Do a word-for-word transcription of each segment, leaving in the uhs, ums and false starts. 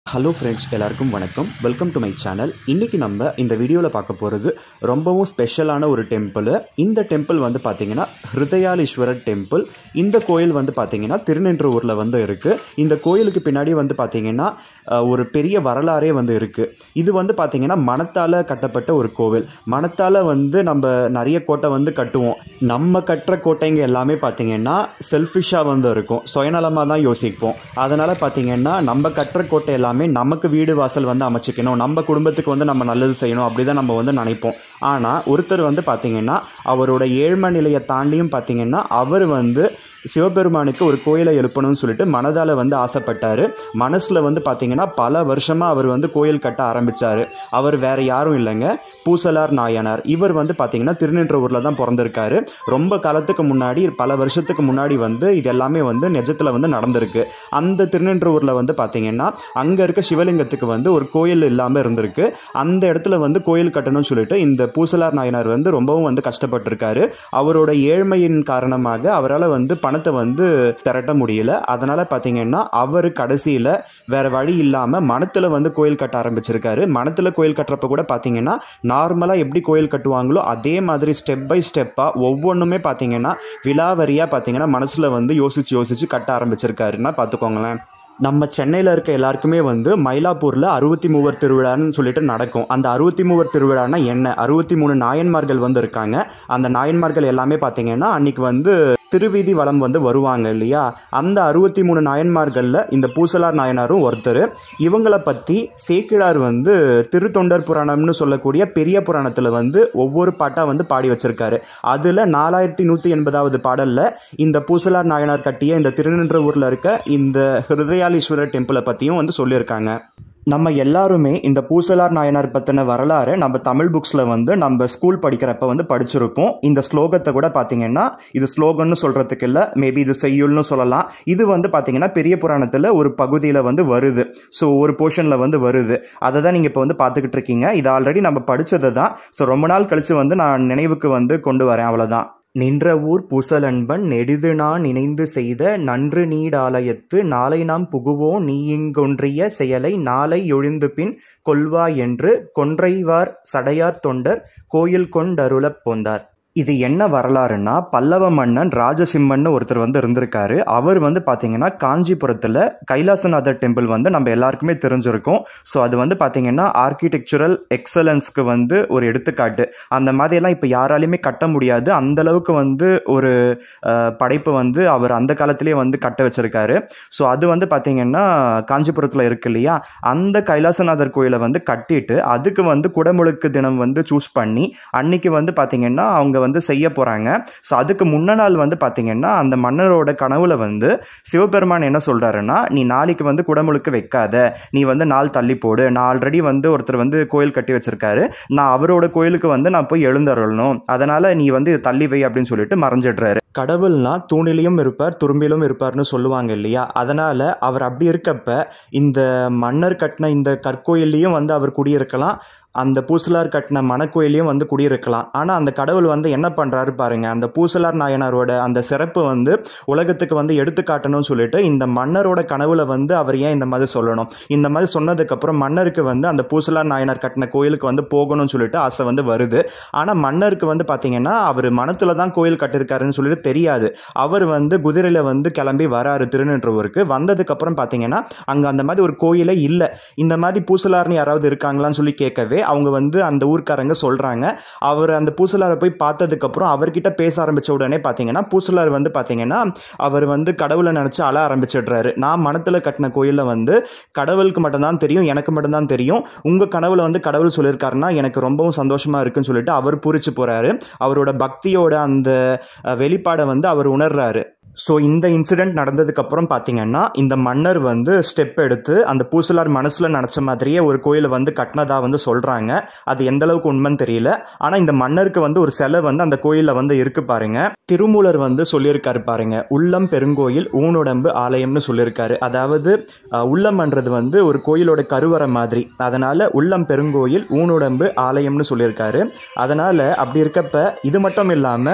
Hello friends, எல்லாருக்கும் வணக்கம். Welcome to my channel. இன்றைக்கி நம்ம இந்த வீடியோவில் பார்க்க போகிறது ரொம்பவும் ஸ்பெஷலான ஒரு டெம்பிள். இந்த டெம்பிள் வந்து பார்த்திங்கன்னா ஹிருதயாலேஸ்வரர் டெம்பிள். இந்த கோயில் வந்து பார்த்திங்கன்னா திருநின்றவூரில் வந்து இருக்குது. இந்த கோயிலுக்கு பின்னாடி வந்து பார்த்திங்கன்னா ஒரு பெரிய வரலாறே வந்து இருக்குது. இது வந்து பார்த்திங்கன்னா மணத்தால் கட்டப்பட்ட ஒரு கோவில். மணத்தால் வந்து நம்ம நிறைய கோட்டை வந்து கட்டுவோம். நம்ம கட்டுற கோட்டைங்க எல்லாமே பார்த்திங்கன்னா செல்ஃபிஷாக வந்து இருக்கும், சுயநலமாக தான் யோசிப்போம். அதனால் பார்த்திங்கன்னா நம்ம கட்டுற கோட்டை எல்லாமே நமக்கு வீடு வாசல் வந்து அமைச்சிக்கணும், நம்ம குடும்பத்துக்கு வந்து நம்ம நல்லது செய்யணும், அப்படி தான் நம்ம வந்து நினைப்போம். ஆனால் ஒருத்தர் வந்து பார்த்திங்கன்னா அவரோட ஏழ்மை நிலையை தாண்டியும் பார்த்திங்கன்னா அவர் வந்து சிவபெருமானுக்கு ஒரு கோயிலை எழுப்பணும்னு சொல்லிட்டு மனதால் வந்து ஆசைப்பட்டார். மனசில் வந்து பார்த்திங்கன்னா பல வருஷமாக அவர் வந்து கோயில் கட்ட ஆரம்பித்தார். அவர் வேறு யாரும் இல்லைங்க, பூசலார் நாயனார். இவர் வந்து பார்த்திங்கன்னா திருநின்றவூரில் தான் பிறந்திருக்காரு. ரொம்ப காலத்துக்கு முன்னாடி, பல வருஷத்துக்கு முன்னாடி வந்து இது எல்லாமே வந்து நிஜத்தில் வந்து நடந்திருக்கு. அந்த திருநின்றவூரில் வந்து பார்த்திங்கன்னா அங்கே இருக்க சிவலிங்கத்துக்கு வந்து ஒரு கோயில் இல்லாமல் இருந்திருக்கு. அந்த இடத்துல வந்து கோயில் கட்டணும்னு சொல்லிட்டு இந்த பூசலார் நாயனார் வந்து ரொம்பவும் வந்து கஷ்டப்பட்டிருக்காரு. அவரோட ஏழ்மையின் காரணமாக அவரால் வந்து பணத்தை வந்து திரட்ட முடியல. அதனால் பார்த்தீங்கன்னா அவர் கடைசியில் வேற வழி இல்லாமல் மனத்தில் வந்து கோயில் கட்ட ஆரம்பிச்சிருக்காரு. மனத்தில் கோயில் கட்டுறப்ப கூட பார்த்தீங்கன்னா நார்மலாக எப்படி கோயில் கட்டுவாங்களோ அதே மாதிரி ஸ்டெப் பை ஸ்டெப்பாக ஒவ்வொன்றுமே பார்த்தீங்கன்னா விலாவரியாக பார்த்தீங்கன்னா மனசில் வந்து யோசிச்சு யோசிச்சு கட்ட ஆரம்பிச்சிருக்காருன்னா பார்த்துக்கோங்களேன். நம்ம சென்னையில் இருக்க எல்லாருக்குமே வந்து மயிலாப்பூரில் அறுபத்தி மூவர் திருவிழான்னு சொல்லிட்டு நடக்கும். அந்த அறுபத்தி மூவர் திருவிழானா என்ன? அறுபத்தி மூணு நாயன்மார்கள் வந்து இருக்காங்க. அந்த நாயன்மார்கள் எல்லாமே பார்த்தீங்கன்னா அன்னைக்கு வந்து திருவீதி வலம் வந்து வருவாங்க இல்லையா? அந்த அறுபத்தி மூணு நாயன்மார்களில் இந்த பூசலார் நாயனாரும் ஒருத்தர். இவங்களை பற்றி சேக்கிழார் வந்து திருத்தொண்டர் புராணம்னு சொல்லக்கூடிய பெரிய புராணத்தில் வந்து ஒவ்வொரு பாட்டாக வந்து பாடி வச்சிருக்காரு. அதில் நாலாயிரத்தி நூற்றி எண்பதாவது பாடலில் இந்த பூசலார் நாயனார் கட்டிய இந்த திருநின்றவூரில் இருக்க இந்த ஹிருதயாலேஸ்வரர் டெம்பிளை பற்றியும் வந்து சொல்லியிருக்காங்க. நம்ம எல்லாருமே இந்த பூசலார் நாயனார் பற்றின வரலாறு நம்ம தமிழ் புக்ஸில் வந்து நம்ம ஸ்கூல் படிக்கிறப்ப வந்து படிச்சிருப்போம். இந்த ஸ்லோகத்தை கூட பார்த்தீங்கன்னா இது ஸ்லோகன்னு சொல்கிறதுக்கு இல்லை, மேபி இது செய்யுள்னு சொல்லலாம். இது வந்து பார்த்தீங்கன்னா பெரிய புராணத்தில் ஒரு பகுதியில் வந்து வருது. ஸோ ஒரு போர்ஷனில் வந்து வருது. அதை தான் நீங்கள் இப்போ வந்து பார்த்துக்கிட்டு இருக்கீங்க. இது ஆல்ரெடி நம்ம படித்தது தான். ஸோ ரொம்ப நாள் கழித்து வந்து நான் நினைவுக்கு வந்து கொண்டு வரேன், அவ்வளோதான். நின்ற ஊர் பூசலன்பன் நெடிது நான் நினைந்து செய்த நன்று நீடாலயத்து நாளை நாம் புகுவோம் நீ இங்கொன்றிய செயலை நாளை எழுந்து பின் கொள்வாய் என்று கொன்றைவார் சடையார் தொண்டர் கோயில் கொண்டருளப் போந்தார். இது என்ன வரலாறுன்னா, பல்லவ மன்னன் ராஜசிம்மன் ஒருத்தர் வந்து இருந்திருக்காரு. அவர் வந்து பார்த்தீங்கன்னா காஞ்சிபுரத்தில் கைலாசநாதர் டெம்பிள் வந்து நம்ம எல்லாருக்குமே தெரிஞ்சிருக்கும். ஸோ அது வந்து பார்த்தீங்கன்னா ஆர்கிடெக்சரல் எக்ஸலன்ஸ்க்கு வந்து ஒரு எடுத்துக்காட்டு. அந்த மாதிரியெல்லாம் இப்போ யாராலையுமே கட்ட முடியாது. அந்தளவுக்கு வந்து ஒரு படைப்பு வந்து அவர் அந்த காலத்திலே வந்து கட்ட வச்சிருக்காரு. ஸோ அது வந்து பார்த்தீங்கன்னா காஞ்சிபுரத்தில் இருக்கு இல்லையா? அந்த கைலாசநாதர் கோயிலை வந்து கட்டிட்டு அதுக்கு வந்து குடமுழுக்கு தினம் வந்து சூஸ் பண்ணி அன்னைக்கு வந்து பார்த்தீங்கன்னா அவங்க வந்து செய்ய போறாங்க. ஸோ அதுக்கு முன்ன நாள் வந்து பார்த்தீங்கன்னா அந்த மன்னரோட கனவுல வந்து சிவபெருமான் என்ன சொல்றாருன்னா, நீ நாளைக்கு வந்து குடமுழுக்கு வைக்காத, நீ வந்து நாள் தள்ளி போடு. நான் ஆல்ரெடி வந்து ஒருத்தர் வந்து கோயில் கட்டி வச்சிருக்காரு, நான் அவரோட கோயிலுக்கு வந்து நான் போய் எழுந்தருளணும், அதனால நீ வந்து தள்ளி வை அப்படின்னு சொல்லிட்டு மறைஞ்சிடுறாரு. கடவுள்னா தூணிலையும் இருப்பார், துரும்பிலும் இருப்பார்னு சொல்லுவாங்க இல்லையா? அதனால அவர் அப்படி இருக்கப்ப இந்த மன்னர் கட்டின இந்த கற்கோயிலையும் வந்து அவர் குடியிருக்கலாம், அந்த பூசலார் கட்டின மணக்கோயிலையும் வந்து குடியிருக்கலாம். ஆனால் அந்த கடவுள் வந்து என்ன பண்ணுறாரு பாருங்க, அந்த பூசலார் நாயனாரோட அந்த சிறப்பு வந்து உலகத்துக்கு வந்து எடுத்துக்காட்டணும்னு சொல்லிட்டு இந்த மன்னரோட கனவுல வந்து அவர் ஏன் இந்த மாதிரி சொல்லணும்? இந்த மாதிரி சொன்னதுக்கப்புறம் மன்னருக்கு வந்து அந்த பூசலார் நாயனார் கட்டின கோயிலுக்கு வந்து போகணும்னு சொல்லிட்டு ஆசை வந்து வருது. ஆனால் மன்னருக்கு வந்து பார்த்தீங்கன்னா அவர் மனத்தில் தான் கோயில் கட்டிருக்காருன்னு சொல்லிட்டு தெரியாது. அவர் வந்து குதிரையில் வந்து கிளம்பி வராரு திருநின்றவூருக்கு. வந்ததுக்கப்புறம் பார்த்தீங்கன்னா அங்கே அந்த மாதிரி ஒரு கோயிலே இல்லை. இந்த மாதிரி பூசலார்னு யாராவது இருக்காங்களான்னு சொல்லி கேட்கவே அவங்க வந்து அந்த ஊர்க்காரங்க சொல்றாங்க. அவர் அந்த பூசலாரை போய் பார்த்ததுக்கப்புறம் அவர்கிட்ட பேச ஆரம்பிச்ச உடனே பார்த்தீங்கன்னா பூசலார் வந்து பார்த்தீங்கன்னா அவர் வந்து கடவுளை நினச்சி அழ ஆரம்பிச்சிடுறாரு. நான் மனத்தில் கட்டின கோயிலில் வந்து கடவுளுக்கு மட்டும்தான் தெரியும், எனக்கு மட்டும்தான் தெரியும். உங்கள் கனவுல வந்து கடவுள் சொல்லியிருக்காருன்னா எனக்கு ரொம்பவும் சந்தோஷமாக இருக்குன்னு சொல்லிட்டு அவர் பூரிச்சு போகிறாரு. அவரோட பக்தியோட அந்த வெளிப்பாடை வந்து அவர் உணர்றாரு. ஸோ இந்த இன்சிடெண்ட் நடந்ததுக்கப்புறம் பார்த்தீங்கன்னா இந்த மன்னர் வந்து ஸ்டெப் எடுத்து அந்த பூசலார் மனசில் நினச்ச மாதிரியே ஒரு கோயிலை வந்து கட்டினதா வந்து சொல்கிறாங்க. அது எந்த அளவுக்கு உண்மைன்னு தெரியல. ஆனால் இந்த மன்னருக்கு வந்து ஒரு சிலை வந்து அந்த கோயிலில் வந்து இருக்கு பாருங்க. திருமூலர் வந்து சொல்லியிருக்காரு பாருங்க, உள்ளம் பெருங்கோயில் ஊனுடம்பு ஆலயம்னு சொல்லியிருக்காரு. அதாவது உள்ளம்ன்றது வந்து ஒரு கோயிலோட கருவறை மாதிரி, அதனால உள்ளம் பெருங்கோயில் ஊனுடம்பு ஆலயம்னு சொல்லியிருக்காரு. அதனால அப்படி இருக்கப்ப இது மட்டும் இல்லாமல்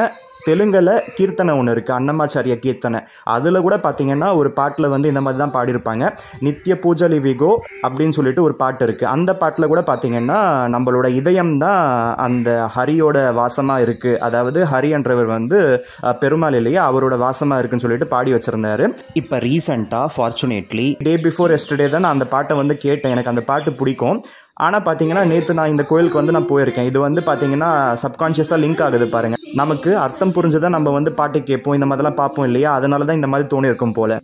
தெலுங்கில் கீர்த்தனை ஒன்று இருக்குது, அன்னமாச்சாரிய கீர்த்தனை. அதில் கூட பார்த்தீங்கன்னா ஒரு பாட்டில் வந்து இந்த மாதிரி தான் பாடியிருப்பாங்க. நித்திய பூஜலிவிகோ அப்படின்னு சொல்லிட்டு ஒரு பாட்டு இருக்குது. அந்த பாட்டில் கூட பார்த்தீங்கன்னா நம்மளோட இதயம் தான் அந்த ஹரியோட வாசமாக இருக்குது, அதாவது ஹரி என்றவர் வந்து பெருமாள் இல்லையா, அவரோட வாசமாக இருக்குன்னு சொல்லிட்டு பாடி வச்சுருந்தாரு. இப்போ ரீசெண்டாக ஃபார்ச்சுனேட்லி டே பிஃபோர் எஸ்டர்டே தான் நான் அந்த பாட்டை வந்து கேட்டேன். எனக்கு அந்த பாட்டு பிடிக்கும். ஆனால் பார்த்தீங்கன்னா நேற்று நான் இந்த கோயிலுக்கு வந்து நான் போயிருக்கேன். இது வந்து பார்த்தீங்கன்னா சப்கான்ஷியஸாக லிங்க் ஆகுது பாருங்கள். நமக்கு அர்த்தம் புரிஞ்சுதான் நம்ம வந்து பாட்டு கேட்போம், இந்த மாதிரிலாம் பார்ப்போம் இல்லையா, அதனால தான் இந்த மாதிரி தோணி இருக்கும் போல.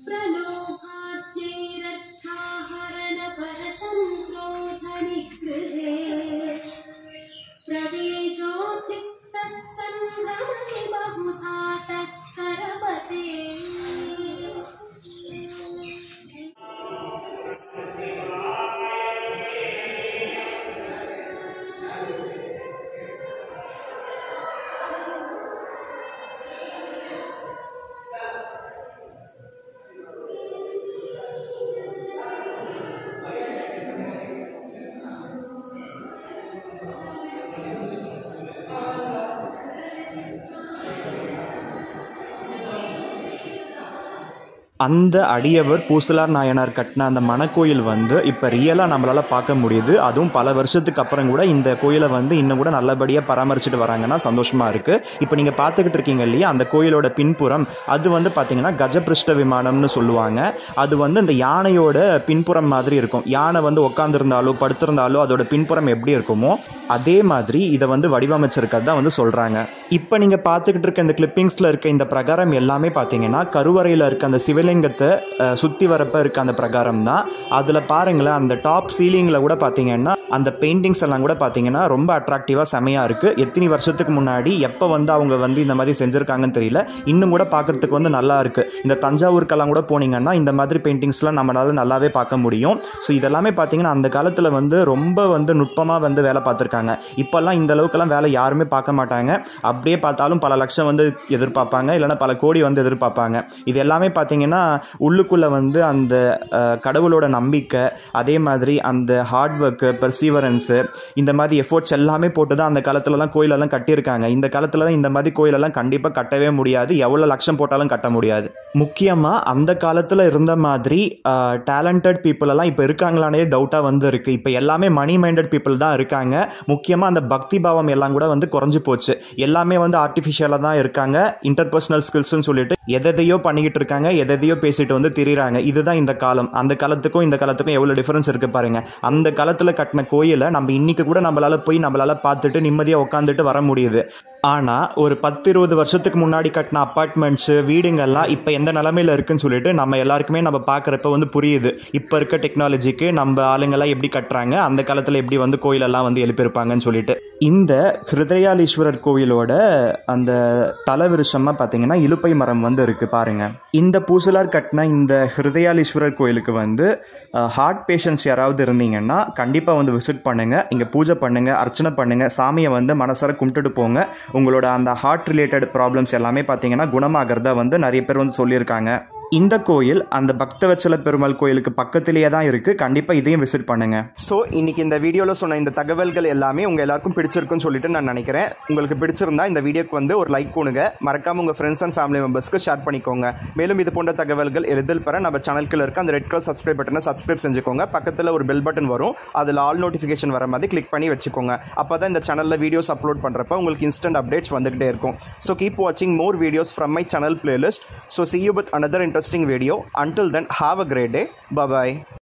அந்த அடியவர் பூசலார் நாயனார் கட்டின அந்த மணக்கோயில் வந்து இப்போ ரியலாக நம்மளால் பார்க்க முடியுது. அதுவும் பல வருஷத்துக்கு அப்புறம் கூட இந்த கோயிலை வந்து இன்னும் கூட நல்லபடியாக பராமரிச்சுட்டு வராங்கன்னா சந்தோஷமாக இருக்குது. இப்போ நீங்கள் பார்த்துக்கிட்டு இருக்கீங்க இல்லையா, அந்த கோயிலோட பின்புறம் அது வந்து பார்த்தீங்கன்னா கஜபிருஷ்ட விமானம்னு சொல்லுவாங்க. அது வந்து இந்த யானையோட பின்புறம் மாதிரி இருக்கும். யானை வந்து உட்காந்துருந்தாலோ படுத்திருந்தாலோ அதோட பின்புறம் எப்படி இருக்குமோ அதே மாதிரி இதை வந்து வடிவமைச்சிருக்கிறது தான் வந்து சொல்கிறாங்க. இப்போ நீங்கள் பார்த்துக்கிட்டு இருக்க இந்த கிளிப்பிங்ஸில் இருக்க இந்த பிரகாரம் எல்லாமே பார்த்தீங்கன்னா கருவறையில் இருக்க அந்த சிவலிங்கத்தை சுற்றி வரப்போ இருக்க அந்த பிரகாரம் தான். அதில் பாருங்களேன், அந்த டாப் சீலிங்கில் கூட பார்த்தீங்கன்னா அந்த பெயிண்டிங்ஸ் எல்லாம் கூட பார்த்தீங்கன்னா ரொம்ப அட்ராக்டிவாக செமையாக இருக்குது. எத்தனை வருஷத்துக்கு முன்னாடி எப்போ வந்து அவங்க வந்து இந்த மாதிரி செஞ்சுருக்காங்கன்னு தெரியல, இன்னும் கூட பார்க்குறதுக்கு வந்து நல்லா இருக்குது. இந்த தஞ்சாவூருக்கெல்லாம் கூட போனீங்கன்னா இந்த மாதிரி பெயிண்டிங்ஸ்லாம் நம்மளால் நல்லாவே பார்க்க முடியும். ஸோ இதெல்லாமே பார்த்தீங்கன்னா அந்த காலத்தில் வந்து ரொம்ப வந்து நுட்பமாக வந்து வேலை பார்த்துருக்காங்க. இப்போல்லாம் இந்த அளவுக்குலாம் வேலை யாருமே பார்க்க மாட்டாங்க. அப்படியே பார்த்தாலும் பல லட்சம் வந்து எதிர்பார்ப்பாங்க, இல்லைன்னா பல கோடி வந்து எதிர்பார்ப்பாங்க. இது எல்லாமே பார்த்தீங்கன்னா உள்ளுக்குள்ளே வந்து அந்த கடவுளோட நம்பிக்கை, அதே மாதிரி அந்த ஹார்ட் ஒர்க்கு, பெர்சீவரன்ஸு, இந்த மாதிரி எஃபோர்ட்ஸ் எல்லாமே போட்டு தான் அந்த காலத்துலலாம் கோயிலெல்லாம் கட்டியிருக்காங்க. இந்த காலத்தில் தான் இந்த மாதிரி கோயிலெல்லாம் கண்டிப்பாக கட்டவே முடியாது, எவ்வளோ லட்சம் போட்டாலும் கட்ட முடியாது. முக்கியமாக அந்த காலத்தில் இருந்த மாதிரி டேலண்டட் பீப்புள் எல்லாம் இப்போ இருக்காங்களானே டவுட்டாக வந்து இருக்குது. இப்போ எல்லாமே மணி மைண்டட் பீப்புள் தான் இருக்காங்க. முக்கியமாக அந்த பக்தி பாவம் எல்லாம் கூட வந்து குறைஞ்சி போச்சு. எல்லாமே வந்து ஆர்டிஃபிஷியலாக தான் இருக்காங்க. இன்டர்பர்சனல் ஸ்கில்ஸ்ன்னு சொல்லிட்டு எதையோ பண்ணிக்கிட்டு இருக்காங்க, எதையோ பேசிட்டு வந்து திரிறாங்க. இதுதான் இந்த காலம். அந்த காலத்துக்கும் இந்த காலத்துக்கும் எவ்வளோ டிஃபரன்ஸ் இருக்குது பாருங்க. அந்த காலத்தில் கட்டின கோயிலை நம்ம இன்னைக்கு கூட நம்மளால போய் நம்மளால பார்த்துட்டு நிம்மதியாக உட்காந்துட்டு வர முடியுது. ஆனால் ஒரு பத்து இருபது வருஷத்துக்கு முன்னாடி கட்டின அப்பார்ட்மெண்ட்ஸு வீடுங்கள்லாம் இப்போ எந்த நிலமையில் இருக்குன்னு சொல்லிட்டு நம்ம எல்லாருக்குமே நம்ம பார்க்குறப்ப வந்து புரியுது. இப்போ இருக்க டெக்னாலஜிக்கு நம்ம ஆளுங்கள்லாம் எப்படி கட்டுறாங்க, அந்த காலத்தில் எப்படி வந்து கோயிலெல்லாம் வந்து எழுப்பியிருப்பாங்கன்னு சொல்லிட்டு. இந்த ஹிருதயாலீஸ்வரர் கோயிலோட அந்த தலவிருஷமாக பார்த்தீங்கன்னா இலுப்பை மரம் வந்து இருக்குது பாருங்க. இந்த பூசலார் கட்டின இந்த ஹிருதயாலீஸ்வரர் கோயிலுக்கு வந்து ஹார்ட் பேஷண்ட்ஸ் யாராவது இருந்தீங்கன்னா கண்டிப்பாக வந்து விசிட் பண்ணுங்கள். இங்கே பூஜை பண்ணுங்கள், அர்ச்சனை பண்ணுங்கள், சாமியை வந்து மனசார கும்பிட்டுட்டு போங்க. உங்களோட அந்த ஹார்ட் ரிலேட்டட் ப்ராப்ளம்ஸ் எல்லாமே பார்த்தீங்கன்னா குணமாகிறதா வந்து நிறைய பேர் வந்து சொல்லியிருக்காங்க. இந்த கோயில் அந்த பக்தவச்சல பெருமாள் கோயிலுக்கு பக்கத்திலேயே தான் இருக்குது. கண்டிப்பாக இதையும் விசிட் பண்ணுங்கள். ஸோ இன்றைக்கி இந்த வீடியோவில் சொன்ன இந்த தகவல்கள் எல்லாமே உங்கள் எல்லாருக்கும் பிடிச்சிருக்குன்னு சொல்லிட்டு நான் நினைக்கிறேன். உங்களுக்கு பிடிச்சிருந்தா இந்த வீடியோக்கு வந்து ஒரு லைக் கொடுங்க. மறக்காமல் உங்கள் ஃப்ரெண்ட்ஸ் அண்ட் ஃபேமிலி மெம்பர்ஸ்க்கு ஷேர் பண்ணிக்கோங்க. மேலும் இது போன்ற தகவல்கள் எளிதில் பெற நம்ம சேனலுக்குள்ள இருக்க அந்த ரெட் கலர் சப்ஸ்கிரைப் பட்டனை சப்ஸ்கிரைப் செஞ்சுக்கோங்க. பக்கத்தில் ஒரு பெல் பட்டன் வரும், அதில் ஆல் நோட்டிஃபிகேஷன் வர மாதிரி கிளிக் பண்ணி வச்சுக்கோங்க. அப்போ தான் இந்த சேனலில் வீடியோஸ் அப்லோட் பண்ணுறப்ப உங்களுக்கு இன்ஸ்டன்ட் அப்டேட்ஸ் வந்துகிட்டே இருக்கும். ஸோ கீப் வாட்சிங் more videos from my channel playlist. So see you with another interesting video. Until then, have a great day. Bye bye.